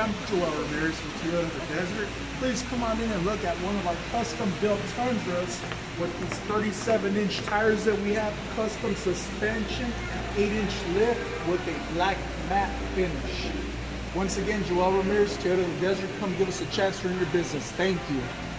I'm Joel Ramirez from Toyota Desert. Please come on in and look at one of our custom-built Tundras with these 37-inch tires that we have, custom suspension, 8-inch lift with a black matte finish. Once again, Joel Ramirez, Toyota Desert. Come give us a chance to run your business. Thank you.